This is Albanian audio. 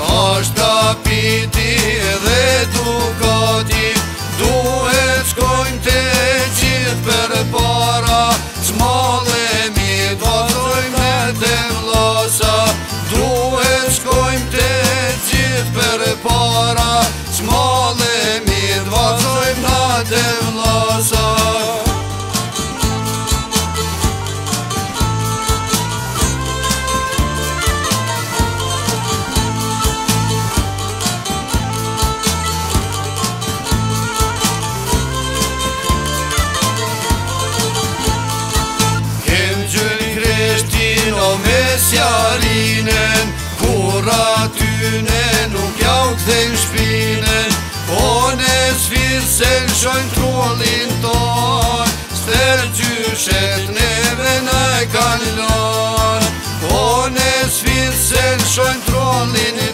Ashtë kapiti dhe dukati, duhet shkojmë të gjithë për para, s'mallemi vazhdojmë me të vllasa. Duhet shkojmë të gjithë për para, s'mallemi vazhdojmë me të vllasa. Me sjarinen, kur atyne nuk jau kthejnë shpinen, po në svirësen shojnë trullin ton, stër gjyshet neve në e kanë lon. Po në svirësen shojnë trullin